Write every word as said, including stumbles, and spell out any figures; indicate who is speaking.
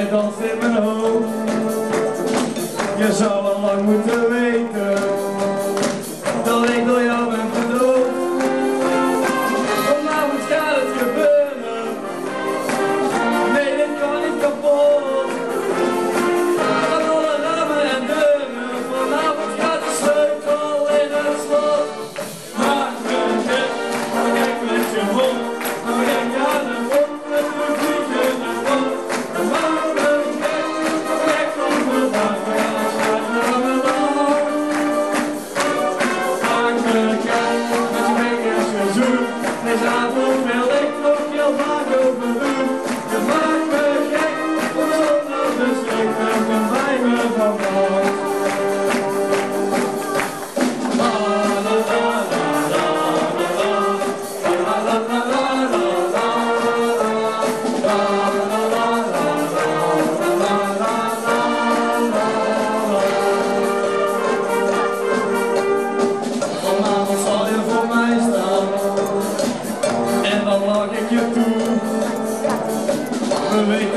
Speaker 1: jij danst in mijn hoofd. Je zou al lang moeten weten dat ik door jou ben verdoofd. Vanavond gaat het gebeuren. Nee, dit kan niet kapot. Van alle ramen en deuren. Vanavond gaat de sleutel in het slot. Maak me gek, maar kijk met je mond. Maar kijk aan de mond, met de vliegen en mond. Maak me gek, gek van me dag. Maak me gek, met je vingers gezoend. Deze avond wil ik nog heel vaak overdoen. Je maakt me gek, om zonder bestek en kom bij me vandaag. La la la la la la la la la la la vanavond zal je voor mij staan en dan lach ik je toe. We weten